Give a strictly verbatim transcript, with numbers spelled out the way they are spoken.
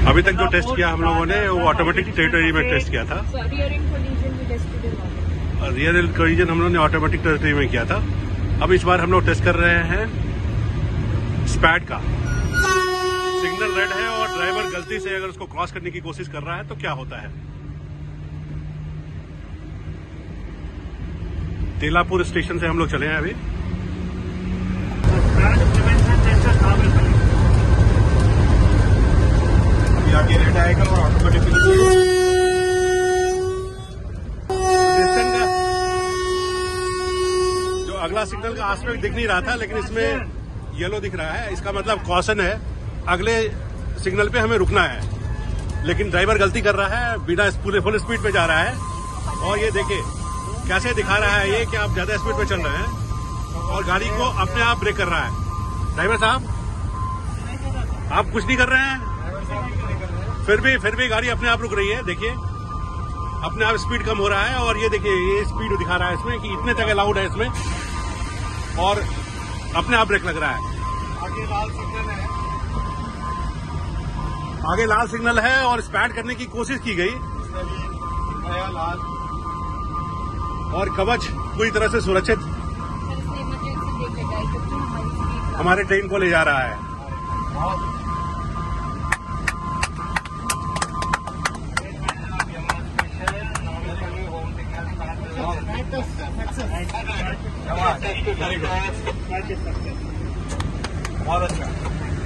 अभी तक जो टेस्ट किया हम लोगों ने वो ऑटोमेटिक टेरिटरी में टेस्ट किया था। रियर एंड कोलिजन हम लोगों ने ऑटोमेटिक टेरिटरी में किया था। अब इस बार हम लोग टेस्ट कर रहे हैं स्पैड का। सिग्नल रेड है और ड्राइवर गलती से अगर उसको क्रॉस करने की कोशिश कर रहा है तो क्या होता है। तेलापुर स्टेशन से हम लोग चले हैं अभी। अभी आगे रेड आएगा और ऑटोमेटिकली जो अगला सिग्नल का आस्पेक्ट दिख नहीं रहा था, लेकिन इसमें येलो दिख रहा है। इसका मतलब कॉशन है, अगले सिग्नल पे हमें रुकना है। लेकिन ड्राइवर गलती कर रहा है, बिना पूरे फुल स्पीड पे जा रहा है। और ये देखिए कैसे दिखा रहा है ये कि आप ज्यादा स्पीड पे चल रहे हैं और गाड़ी को अपने आप ब्रेक कर रहा है। ड्राइवर साहब आप कुछ नहीं कर रहे हैं, फिर भी फिर भी गाड़ी अपने आप रुक रही है। देखिए अपने आप स्पीड कम हो रहा है और ये देखिए ये स्पीड दिखा रहा है इसमें कि इतने तक अलाउड है इसमें, और अपने आप ब्रेक लग रहा है। आगे लाल सिग्नल है, आगे लाल सिग्नल है और स्पैड करने की कोशिश की गई लाल, और कवच पूरी तरह से सुरक्षित हमारे ट्रेन को ले जा रहा है। बहुत अच्छा।